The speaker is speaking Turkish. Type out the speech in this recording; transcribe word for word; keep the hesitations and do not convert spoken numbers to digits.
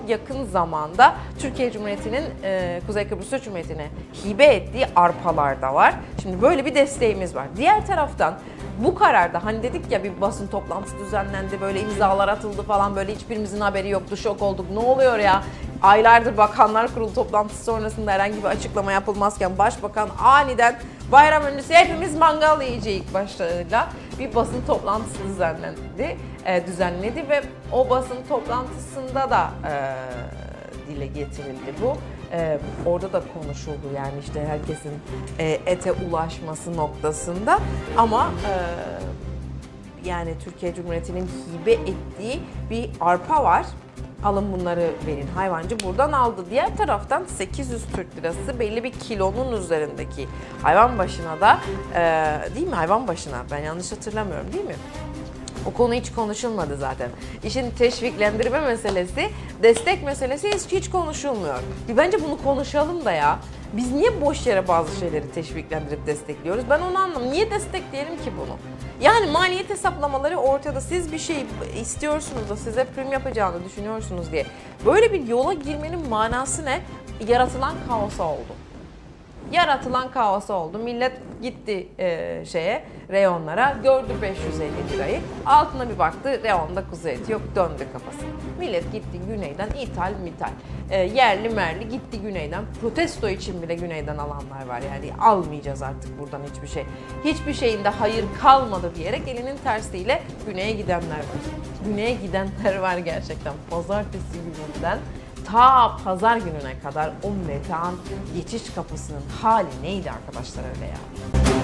çok yakın zamanda Türkiye Cumhuriyeti'nin e, Kuzey Kıbrıs Türk Cumhuriyeti'ne hibe ettiği arpalar da var. Şimdi böyle bir desteğimiz var. Diğer taraftan bu kararda hani dedik ya bir basın toplantısı düzenlendi, böyle imzalar atıldı falan, böyle hiçbirimizin haberi yoktu, şok olduk. Ne oluyor ya? Aylardır Bakanlar Kurulu toplantısı sonrasında herhangi bir açıklama yapılmazken Başbakan aniden bayram öncesi hepimiz mangal yiyeceğiz başlığıyla bir basın toplantısı düzenlendi, e, düzenledi ve o basın toplantısında da e, dile getirildi bu. E, orada da konuşuldu yani işte herkesin e, ete ulaşması noktasında ama e, yani Türkiye Cumhuriyeti'nin hibe ettiği bir arpa var. Alın bunları verin. Hayvancı buradan aldı. Diğer taraftan sekiz yüz Türk lirası belli bir kilonun üzerindeki hayvan başına da e, değil mi? Hayvan başına. Ben yanlış hatırlamıyorum değil mi? O konu hiç konuşulmadı zaten. İşin teşviklendirme meselesi, destek meselesi hiç, hiç konuşulmuyor. Bir bence bunu konuşalım da ya. Biz niye boş yere bazı şeyleri teşviklendirip destekliyoruz? Ben onu anlamıyorum. Niye destekleyelim ki bunu? Yani maliyet hesaplamaları ortada. Siz bir şey istiyorsunuz da size prim yapacağını düşünüyorsunuz diye. Böyle bir yola girmenin manası ne? Yaratılan kaosa oldu. Yaratılan kaosa oldu. Millet gitti e, şeye, reyonlara, gördü beş yüz elli lirayı. Altına bir baktı, reyonda kuzu eti yok, döndü kafası. Millet gitti güneyden, ithal mithal. E, yerli merli gitti güneyden. Protesto için bile güneyden alanlar var. Yani almayacağız artık buradan hiçbir şey. Hiçbir şeyinde hayır kalmadı diyerek elinin tersiyle güneye gidenler var. Güneye gidenler var gerçekten. Pazartesi gününden ta pazar gününe kadar o metan geçiş kapısının hali neydi arkadaşlar öyle ya?